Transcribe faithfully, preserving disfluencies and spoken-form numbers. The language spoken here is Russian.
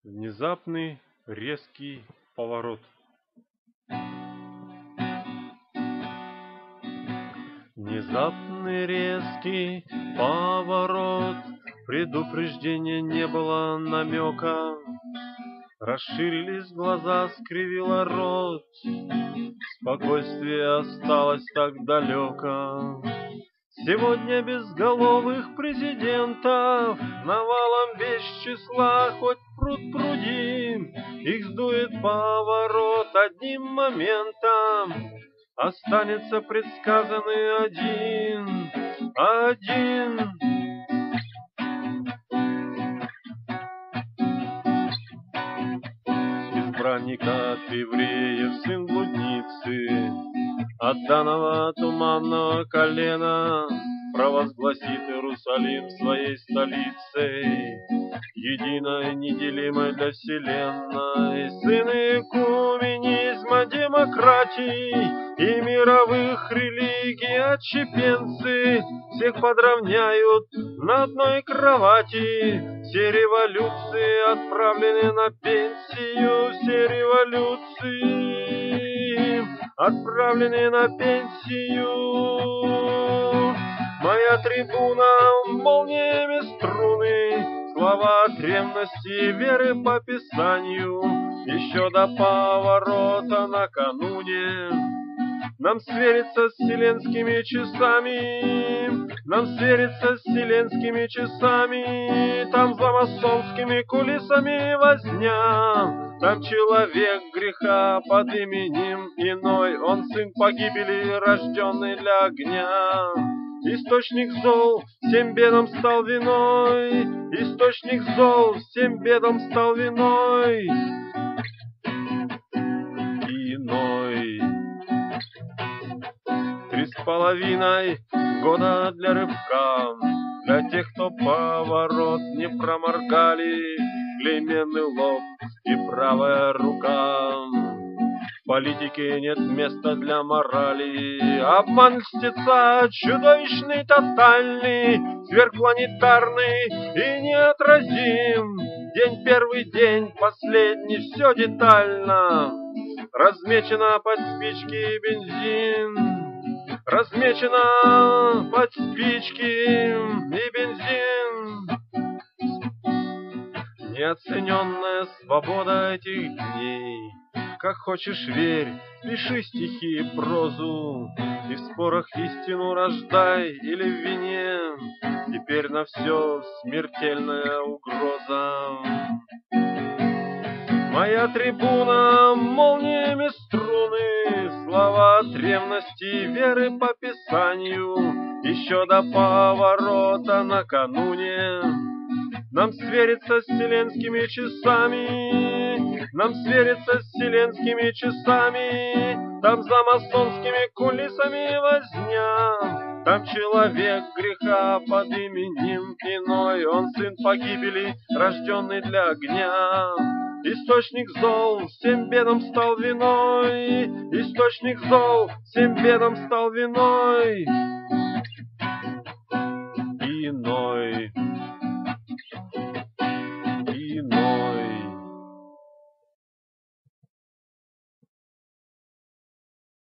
Внезапный резкий поворот. Внезапный резкий поворот, предупреждения не было намека. Расширились глаза, скривило рот, спокойствие осталось так далеко. Сегодня безголовых президентов навалом без числа, хоть пруд пруди, их сдует поворот одним моментом. Останется предсказанный один, один. Избранника от евреев, сын блудницы, отданного туманного колена, провозгласит Иерусалим своей столицей, единой, неделимой для вселенной. Сыны экуменизма, демократий и мировых религий отщепенцы всех подровняют на одной кровати. Все революции отправлены на пенсию, все революции отправлены на пенсию. Моя трибуна молниями струны, слова от ревности, веры по Писанию. Еще до поворота накануне нам свериться с вселенскими часами, нам свериться с вселенскими часами. Там за масонскими кулисами возня, там человек греха под именем иной. Он сын погибели, рожденный для огня. Источник зол всем бедам стал виной, источник зол всем бедам стал виной. Иной. Три с половиной года для рывка, для тех, кто поворот не проморгали, клейменный лоб и правая рука. В политике нет места для морали. Обман льстеца чудовищный, тотальный, сверхпланетарный и неотразим. День первый, день последний, все детально размечено под спички и бензин. Размечено под спички и бензин. Неоцененная свобода этих дней. Как хочешь верь, пиши стихи и прозу, и в спорах истину рождай или в вине. Теперь на все смертельная угроза. Моя трибуна молниями струны, слова от ревности, веры по Писанию. Еще до поворота накануне нам свериться с вселенскими часами, нам свериться с вселенскими часами. Там за масонскими кулисами возня, там человек греха под именем иной. Он сын погибели, рожденный для огня. Источник зол всем бедам стал виной, источник зол всем бедам стал виной.